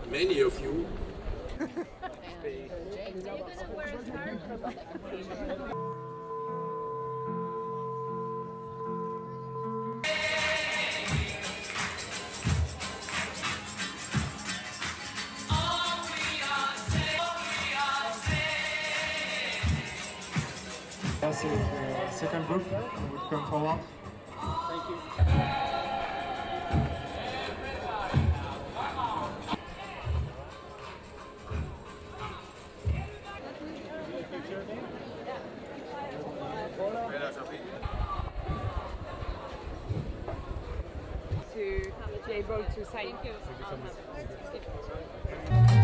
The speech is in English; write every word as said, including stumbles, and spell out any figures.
many of you. That's it. Uh, second group would come forward. Thank you. To be able to sign. Thank you so much.